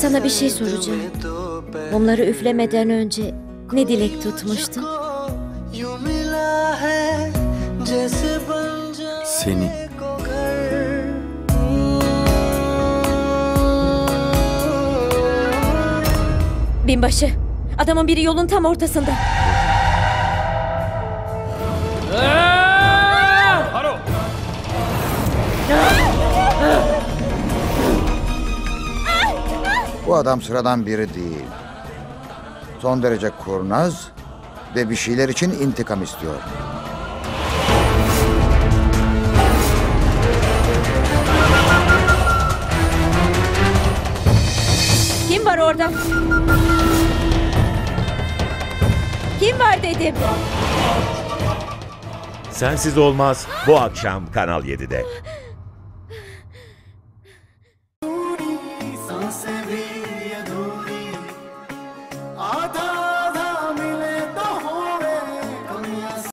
Sana bir şey soracağım. Mumları üflemeden önce ne dilek tutmuştun? Seni. Binbaşı, adamın biri yolun tam ortasında. Bu adam sıradan biri değil. Son derece kurnaz ve bir şeyler için intikam istiyor. Kim var orada? Kim var dedim. Sensiz Olmaz bu akşam Kanal 7'de.